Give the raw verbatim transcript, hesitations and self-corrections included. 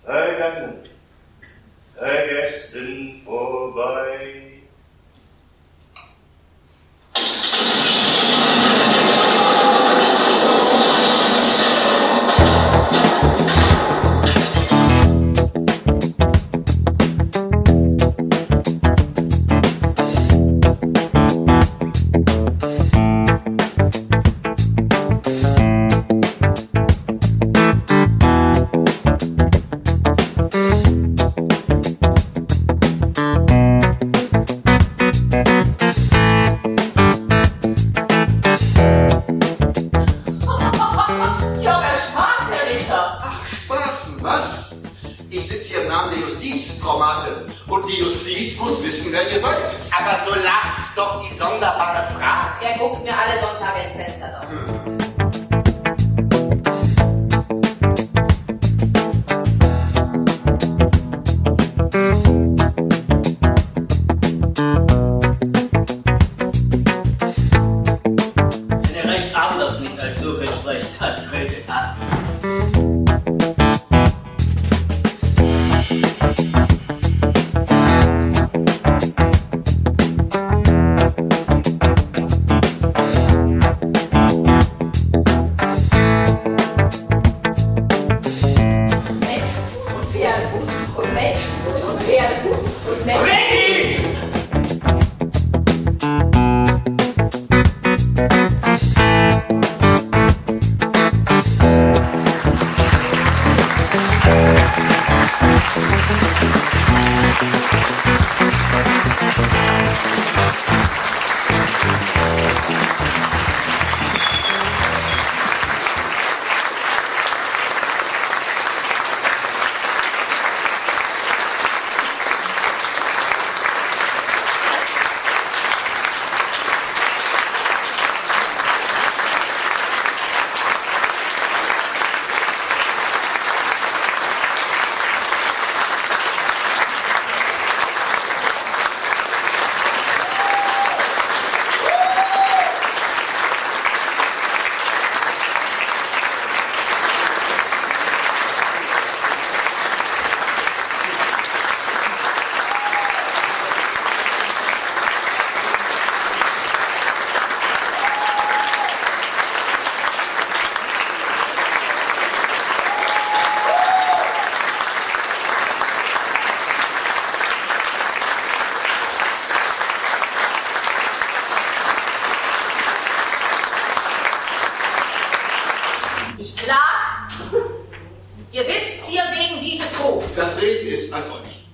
vergangen, vergessen vorbei. Was? Ich sitze hier im Namen der Justiz, Frau Martin. Und die Justiz muss wissen, wer ihr seid. Aber so lasst doch die sonderbare Frage. Er guckt mir alle Sonntage ins Fenster doch. Hm. Wenn er recht anders nicht als so spricht, dann tretet ab. Und Menschenfuß und Pferdefuß und Menschenfuß. Ricky! Ich klag. Ihr wisst hier wegen dieses Hofs. Das Reden ist an euch.